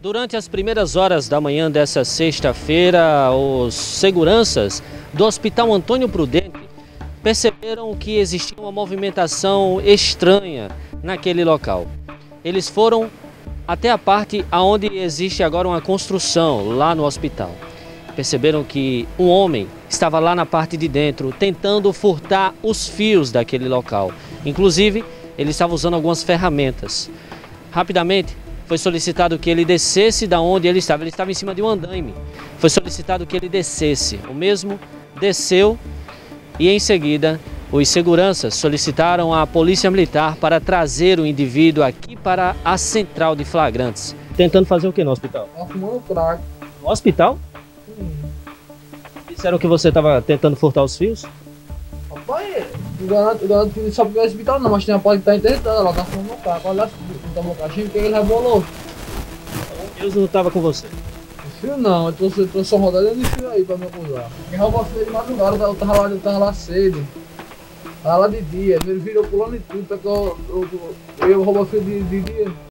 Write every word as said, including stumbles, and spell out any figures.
Durante as primeiras horas da manhã dessa sexta-feira, os seguranças do Hospital Antônio Prudente perceberam que existia uma movimentação estranha naquele local. Eles foram até a parte onde existe agora uma construção, lá no hospital. Perceberam que um homem estava lá na parte de dentro, tentando furtar os fios daquele local. Inclusive, ele estava usando algumas ferramentas. Rapidamente, foi solicitado que ele descesse da onde ele estava. Ele estava em cima de um andaime. Foi solicitado que ele descesse. O mesmo desceu e, em seguida, os seguranças solicitaram a Polícia Militar para trazer o indivíduo aqui para a central de flagrantes. Tentando fazer o que no hospital? Fumando crack. No hospital? Hum. Disseram que você estava tentando furtar os fios? Rapaz, o garanto, o garanto que só porque é hospital não, mas tem a parte que tá interditando, ela tá fumando crack. Olha lá, não tomou caixinha porque ele rebolou. Deus não estava com você. Fio não, eu trouxe, eu trouxe uma rodada de fio aí pra me acusar. Quem rouba fio de madrugada, eu tava lá, eu tava lá cedo. Tava lá de dia, ele virou pulando e tudo, porque eu, eu, eu, eu roubo fio de, de dia.